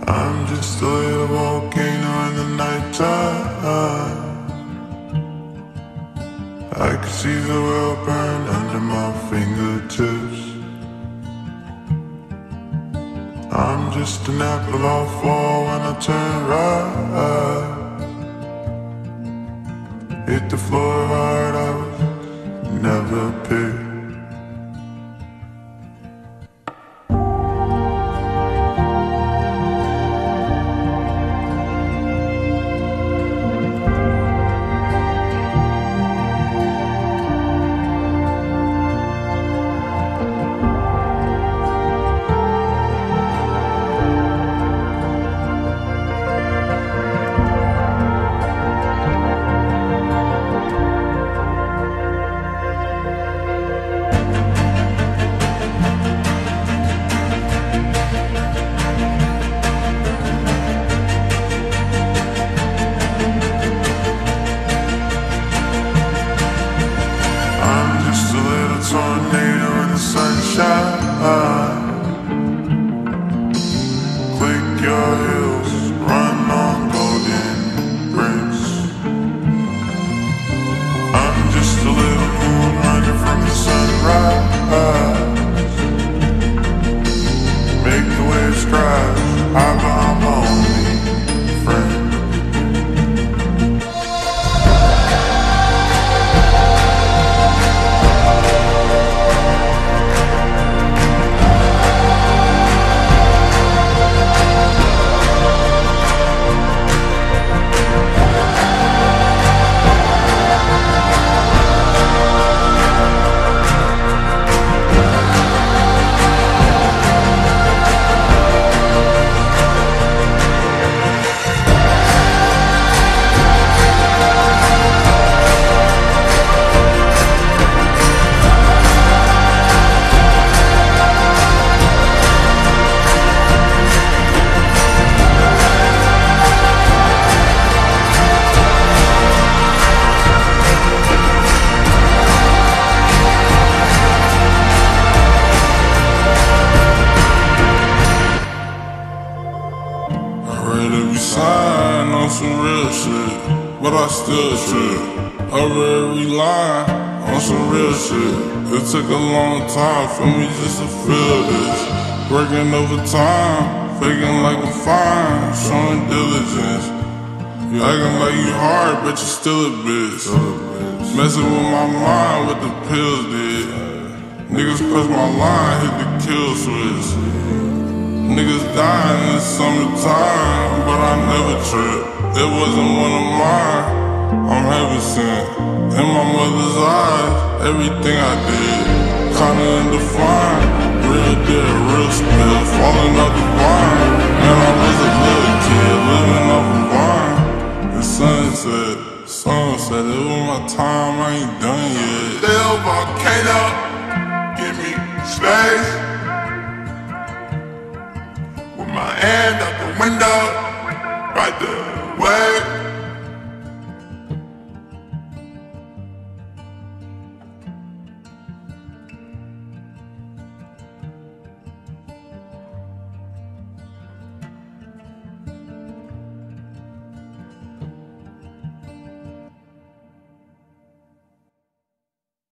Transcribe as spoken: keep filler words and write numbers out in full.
I'm just a little volcano in the nighttime. I can see the world burn under my fingertips. I'm just an apple off wall when I turn right. Hit the floor hard, I was never picked. Tornado in the sunshine. Click your heels, run on golden bricks. I'm just a little moon running from the sunrise. Make the waves crash, I behind my only friend. Sign on some real shit, but I still trip over every line on some real shit. It took a long time for me just to feel this. Working overtime, faking like a fine, showing diligence. You acting like you hard, but you still a bitch. Messing with my mind, what the pills did. Niggas press my line, hit the kill switch. Niggas dying in the summertime, but I never tripped. It wasn't one of mine. I'm heaven sent. In my mother's eyes, everything I did kinda undefined. Real dead, real spill, falling off the vine. Man, I was a little kid living off a vine. The sunset, sunset, it was my time, I ain't done yet. Little volcano, give me space. My hand out the window, right the way.